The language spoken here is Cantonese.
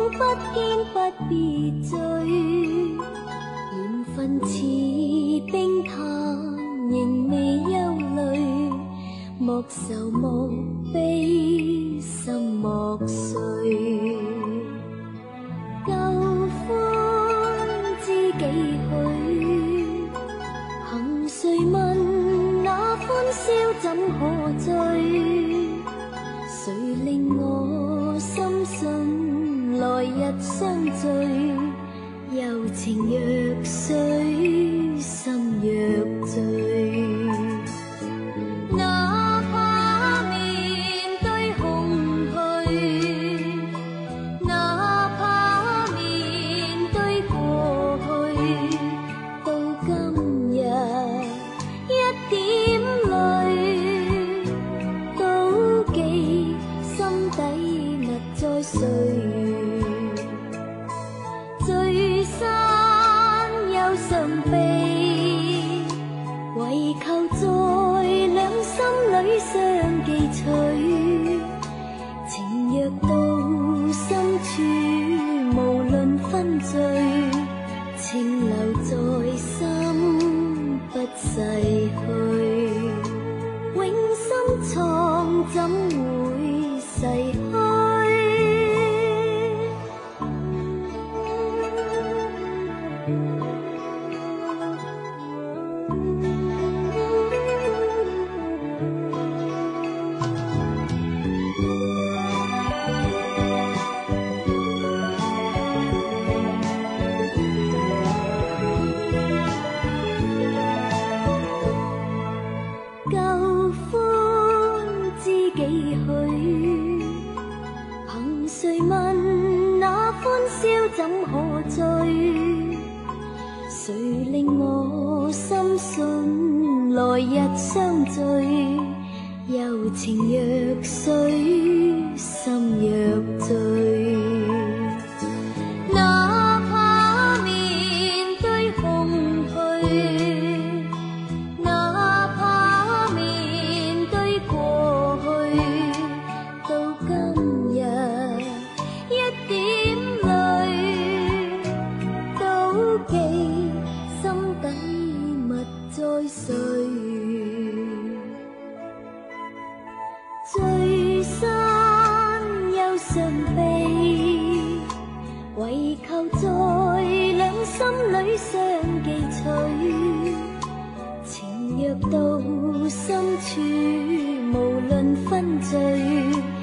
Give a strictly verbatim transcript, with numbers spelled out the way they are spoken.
不堅不必追，緣分似冰炭，仍未憂慮。莫愁莫悲，心莫碎。舊歡知幾許？行誰問那歡笑怎可追？誰令我深信來日相聚？柔情若水，心若醉。哪怕面對空虛，哪怕面對過去，到今日一點淚都記，心底密再碎。聚散又常悲，唯求在兩心裏相記取。情若到深處，無論分聚，情留在心不逝去。永深藏怎會逝去？舊歡知幾許？憑誰問那歡笑怎可追？誰令我深信來日相聚？柔情若水，心若醉。哪怕面對空虛，哪怕面對過去，到今日一點淚都記，心底密再碎。聚散又常悲，唯求在兩心裏相記取。情若到深處，無論分聚。